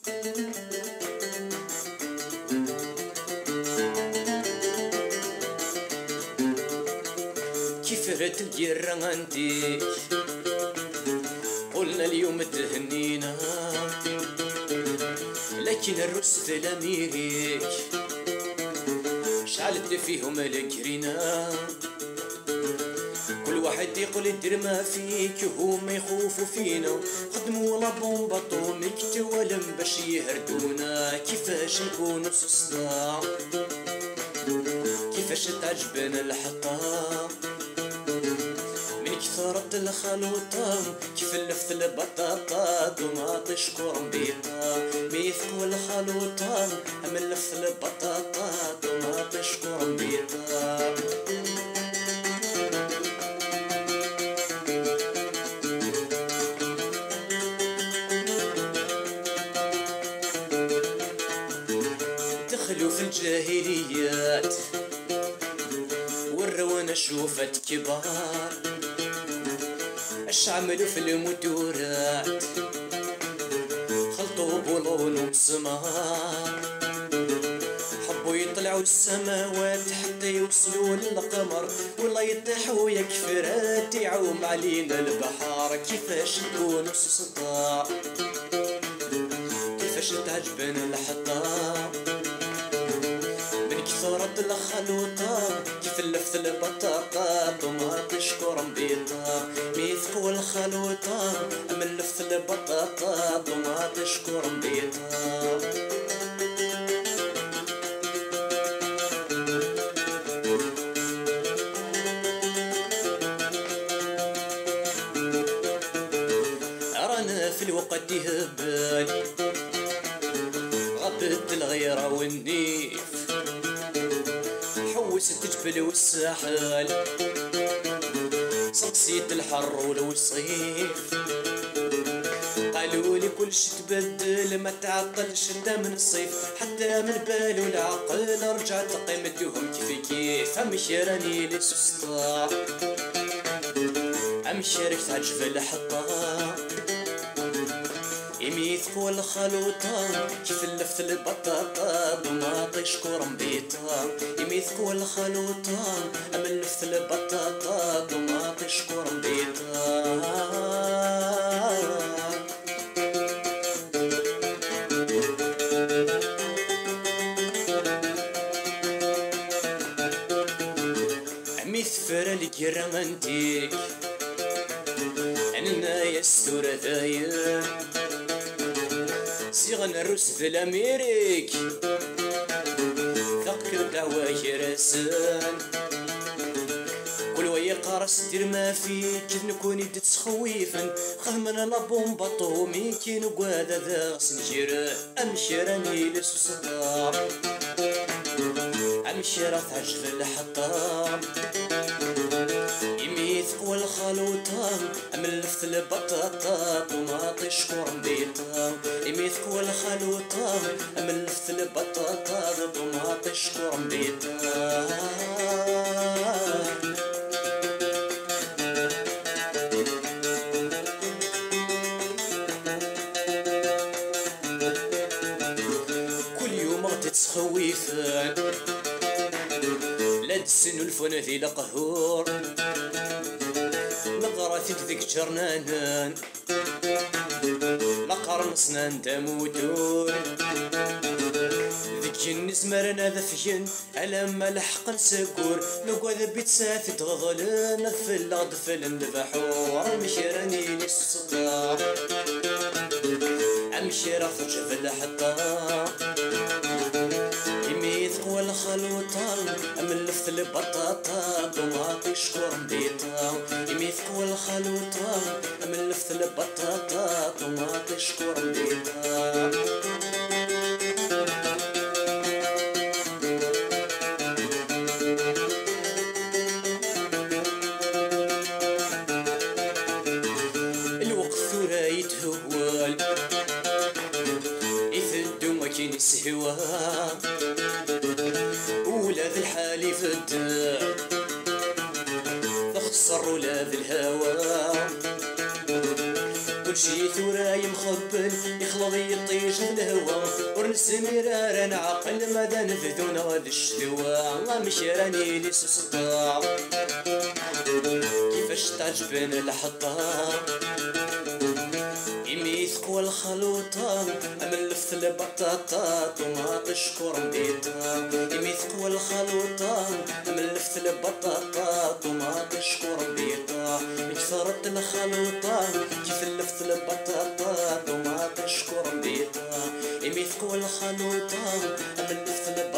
كيف الجيرة عندي قلنا اليوم تهنينا، لكن الروس في الأميريك شعلت فيهم الكرينا. كل واحد يقول ندير ما فيك وهما يخوفوا فينا، خدموا لا بومبا طوميك توالم باش يهردونا. كيفاش نكونوا صداع، كيفاش تعجبنا الحطام من كثرة الخلوطة، كيف لفت البطاطا دوماطي شكور بيضا. ميثقوا الخلوطة من لفت البطاطا دوماطي شكور بيضا. دخلوا في الجاهليات ورونا شوفت كبار، اش عملوا في المدورات خلطوا بولون ومسمار. حبوا يطلعوا السماوات حتى يوصلوا للقمر، والله يطيحوا يكفرات يعوم علينا البحر. كيفاش نكونوا صداع، كيفاش تعجبنا الحطام من كثرة الخلوطة، كيف لفت البطاطا طماطي شكور بيضا. ميثقوا الخلوطة من لفت البطاطا طماطي شكور بيضا. رانا في الوقت يهبل غبت الغيرة والنيف، حوست الجبل والساحل سقسيت الحر والوصيف. قالوا لي كل شي تبدل ما تعطلش انت من الصيف، حتى من بال والعقل رجعت قيمتهم كيف كيف. امشي راني ليس صداع، امشي ريت عجب الحطام يميثقوا الخلوطة، كيف لفت البطاطا دوماطي شكور بيضا. يميثقوا الخلوطة من لفت البطاطا دوماطي شكور بيضا. عميث فرا الكرامنتيك أنا يستور ذاير صيغن الروس في الأميريك ثقك دعواي راسن. كل ويا قارس دير ما فيك نكون يدت سخويفن، خدمنا لا بومبا طومي كي نقوادا ذا سنجير. امشي راني ليس صداع، امشي راه تعجب الحطام يميثقوا الخلوطة من لفت البطاطا طماطي شكور بيضا. يميثقوا الخلوطة من لفت البطاطا طماطي شكور بيضا. كل يوم تتسخويفن لا تسنو الفن ذي القهور، نظرتك ذيك جرنانان لقرن سنان دامودور. ذيك النزمرنا ذفين على ما لحق نسكور، نقعد بيتساث تغضلن في الغضفل البحور. مشي راني ليس صداع، امشي راه ترجف الحطام يميثقوا الخلوطة من لفت البطاطا طماطي شكور بيضا. يميثقوا الخلوطة من لفت البطاطا طماطي شكور بيضا. الوقت ثورة يتهوال يثدو ما كاين يسهوا، ولا ذي الحالي في الدار تخسر ولا ذي الهوى. كل شي ثورة يمخبل يخلط يطيش في الهوا ورنسمير راه عقل ماذا نفذون غاد الشتوا الله مش راني لي صداع كيفاش تعجبن الحطام يميثق والخلوطة أملف البطاطا طماط شكور بيتا يميثق والخلوطة أملف البطاطا طماط شكور بيتا كثرت الخلوطة كيف لفت البطاطا طماط شكور بيتا يميثق والخلوطة أملف